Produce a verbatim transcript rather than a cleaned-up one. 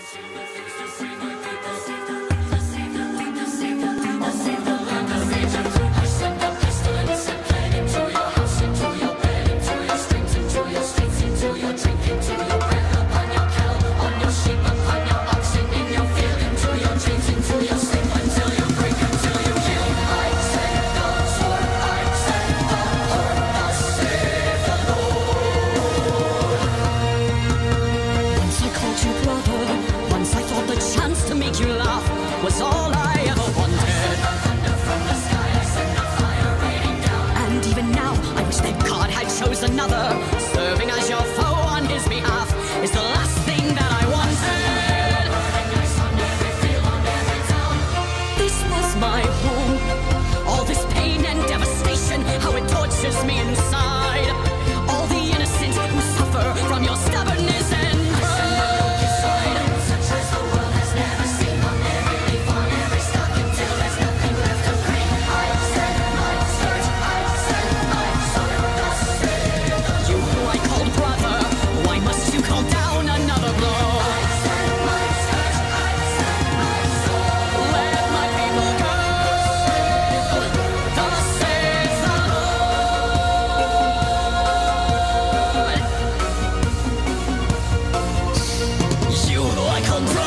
Was all I ever wanted. And even now, I wish that God had chose another. Serving as your foe on his behalf is the last thing that I wanted. This was my home. All this pain and devastation, how it tortures me inside. All the innocent who suffer from your stubbornness and control.